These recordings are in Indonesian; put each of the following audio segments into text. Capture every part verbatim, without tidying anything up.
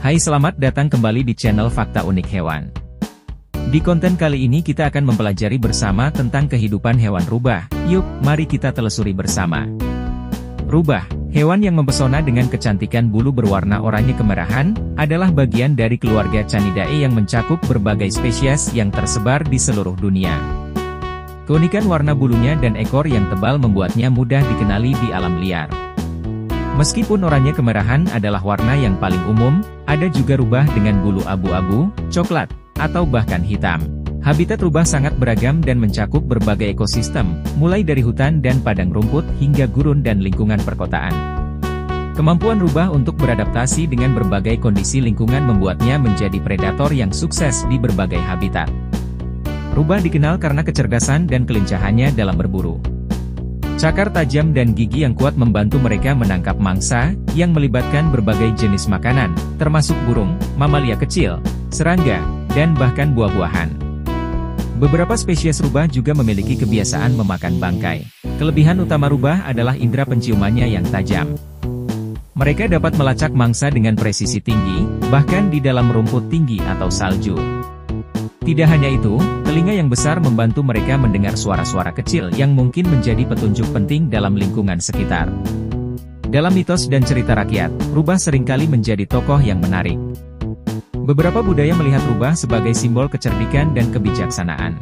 Hai, selamat datang kembali di channel Fakta Unik Hewan. Di konten kali ini kita akan mempelajari bersama tentang kehidupan hewan rubah. Yuk, mari kita telusuri bersama. Rubah, hewan yang mempesona dengan kecantikan bulu berwarna oranye kemerahan, adalah bagian dari keluarga Canidae yang mencakup berbagai spesies yang tersebar di seluruh dunia. Keunikan warna bulunya dan ekor yang tebal membuatnya mudah dikenali di alam liar. Meskipun oranye kemerahan adalah warna yang paling umum, ada juga rubah dengan bulu abu-abu, coklat, atau bahkan hitam. Habitat rubah sangat beragam dan mencakup berbagai ekosistem, mulai dari hutan dan padang rumput hingga gurun dan lingkungan perkotaan. Kemampuan rubah untuk beradaptasi dengan berbagai kondisi lingkungan membuatnya menjadi predator yang sukses di berbagai habitat. Rubah dikenal karena kecerdasan dan kelincahannya dalam berburu. Cakar tajam dan gigi yang kuat membantu mereka menangkap mangsa, yang melibatkan berbagai jenis makanan, termasuk burung, mamalia kecil, serangga, dan bahkan buah-buahan. Beberapa spesies rubah juga memiliki kebiasaan memakan bangkai. Kelebihan utama rubah adalah indera penciumannya yang tajam. Mereka dapat melacak mangsa dengan presisi tinggi, bahkan di dalam rumput tinggi atau salju. Tidak hanya itu, telinga yang besar membantu mereka mendengar suara-suara kecil yang mungkin menjadi petunjuk penting dalam lingkungan sekitar. Dalam mitos dan cerita rakyat, rubah seringkali menjadi tokoh yang menarik. Beberapa budaya melihat rubah sebagai simbol kecerdikan dan kebijaksanaan.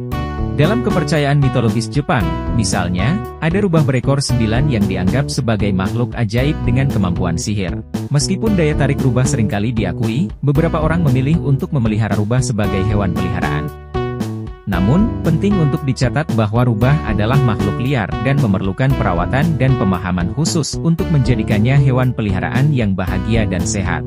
Dalam kepercayaan mitologis Jepang, misalnya, ada rubah berekor sembilan yang dianggap sebagai makhluk ajaib dengan kemampuan sihir. Meskipun daya tarik rubah seringkali diakui, beberapa orang memilih untuk memelihara rubah sebagai hewan peliharaan. Namun, penting untuk dicatat bahwa rubah adalah makhluk liar dan memerlukan perawatan dan pemahaman khusus untuk menjadikannya hewan peliharaan yang bahagia dan sehat.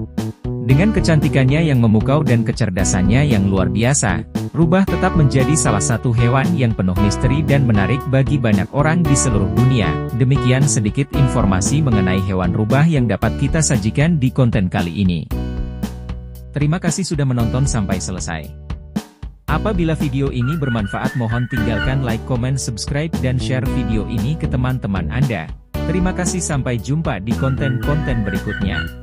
Dengan kecantikannya yang memukau dan kecerdasannya yang luar biasa, rubah tetap menjadi salah satu hewan yang penuh misteri dan menarik bagi banyak orang di seluruh dunia. Demikian sedikit informasi mengenai hewan rubah yang dapat kita sajikan di konten kali ini. Terima kasih sudah menonton sampai selesai. Apabila video ini bermanfaat, mohon tinggalkan like, komen, subscribe, dan share video ini ke teman-teman Anda. Terima kasih, sampai jumpa di konten-konten berikutnya.